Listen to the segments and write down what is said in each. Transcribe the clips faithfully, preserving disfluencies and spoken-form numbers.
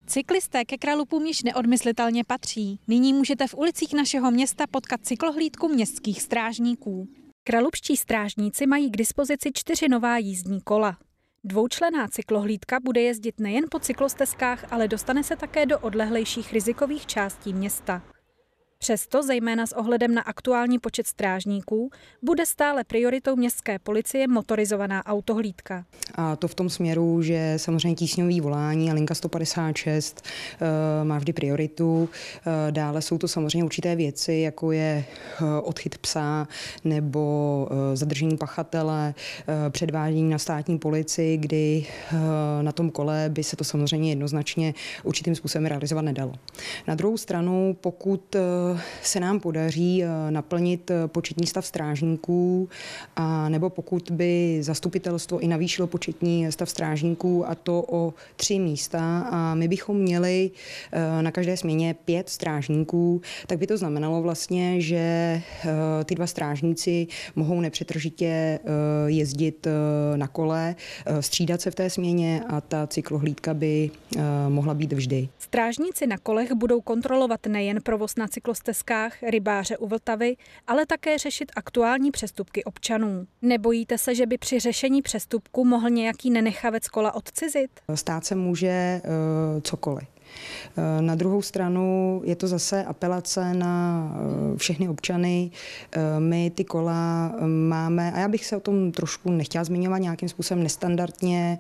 Cyklisté ke Kralupům již neodmyslitelně patří. Nyní můžete v ulicích našeho města potkat cyklohlídku městských strážníků. Kralupští strážníci mají k dispozici čtyři nová jízdní kola. Dvoučlenná cyklohlídka bude jezdit nejen po cyklostezkách, ale dostane se také do odlehlejších rizikových částí města. Přesto, zejména s ohledem na aktuální počet strážníků, bude stále prioritou městské policie motorizovaná autohlídka. A to v tom směru, že samozřejmě tísňový volání a linka sto padesát šest e, má vždy prioritu. E, dále jsou to samozřejmě určité věci, jako je e, odchyt psa nebo e, zadržení pachatele, e, předvádění na státní policii, kdy e, na tom kole by se to samozřejmě jednoznačně určitým způsobem realizovat nedalo. Na druhou stranu, pokud e, se nám podaří naplnit početní stav strážníků, a nebo pokud by zastupitelstvo i navýšilo početní stav strážníků, a to o tři místa, a my bychom měli na každé směně pět strážníků, tak by to znamenalo vlastně, že ty dva strážníci mohou nepřetržitě jezdit na kole, střídat se v té směně a ta cyklohlídka by mohla být vždy. Strážníci na kolech budou kontrolovat nejen provoz na cyklostezkách, rybáře u Vltavy, ale také řešit aktuální přestupky občanů. Nebojíte se, že by při řešení přestupku mohl nějaký nenechavec kola odcizit? Stát se může uh, cokoliv. Na druhou stranu je to zase apelace na všechny občany. My ty kola máme, a já bych se o tom trošku nechtěla zmiňovat, nějakým způsobem nestandardně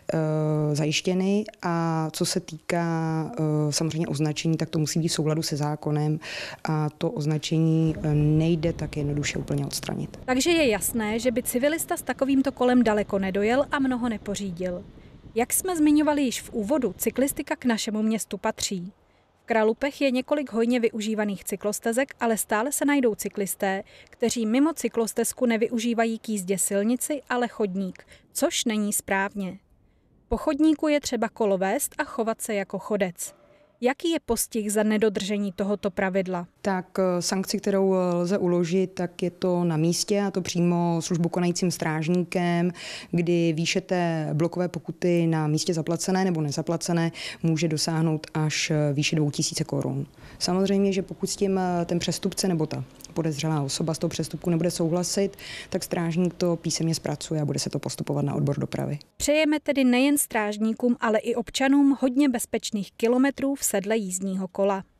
zajištěny, a co se týká samozřejmě označení, tak to musí být v souladu se zákonem a to označení nejde tak jednoduše úplně odstranit. Takže je jasné, že by civilista s takovýmto kolem daleko nedojel a mnoho nepořídil. Jak jsme zmiňovali již v úvodu, cyklistika k našemu městu patří. V Kralupech je několik hojně využívaných cyklostezek, ale stále se najdou cyklisté, kteří mimo cyklostezku nevyužívají k jízdě silnici, ale chodník, což není správně. Po chodníku je třeba kolo vést a chovat se jako chodec. Jaký je postih za nedodržení tohoto pravidla? Tak sankci, kterou lze uložit, tak je to na místě, a to přímo službu konajícím strážníkem, kdy výše té blokové pokuty na místě zaplacené nebo nezaplacené může dosáhnout až výše dvou tisíc korun. Samozřejmě, že pokud s tím ten přestupce nebo ta podezřelá osoba z toho přestupku nebude souhlasit, tak strážník to písemně zpracuje a bude se to postupovat na odbor dopravy. Přejeme tedy nejen strážníkům, ale i občanům hodně bezpečných kilometrů v sedle jízdního kola.